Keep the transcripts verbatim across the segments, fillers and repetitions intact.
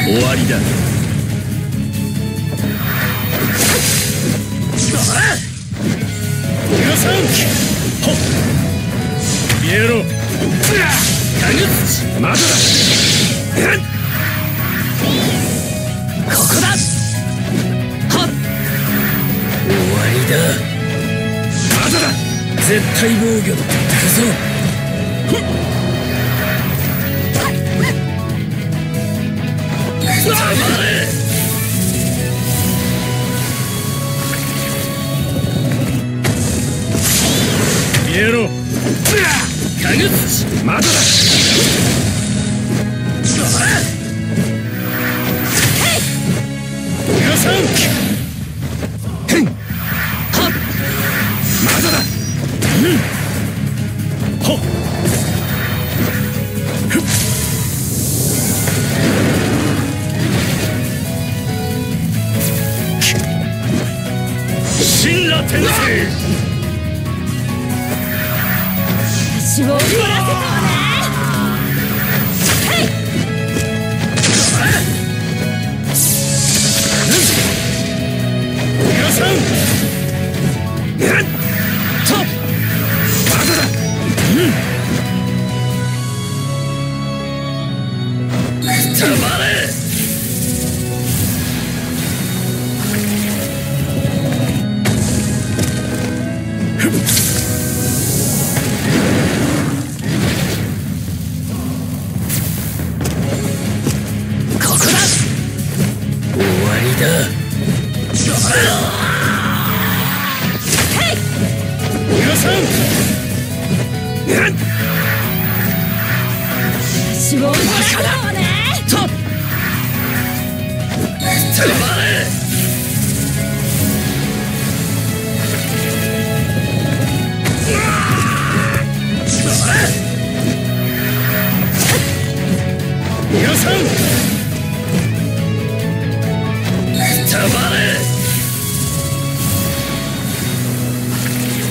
終わりだ。皆さん、ほっ消えろ。まだだ。ここだ。はっ終わりだ。まだだ。絶対防御だ。行くぞ。黙れ。消えろ。まだだ。皆さん、はっまだだ。うんほっ神羅転生。私を怒らせたわね。へい。皆さん。えっと。まだだ。うん。黙れ。皆さん、私を怒らせたわね。と黙れ。皆さん、黙れ。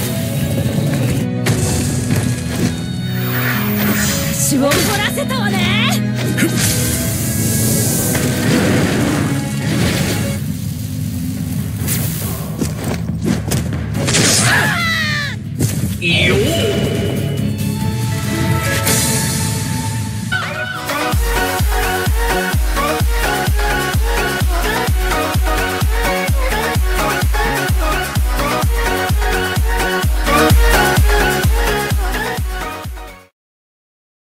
私を怒らせたわね。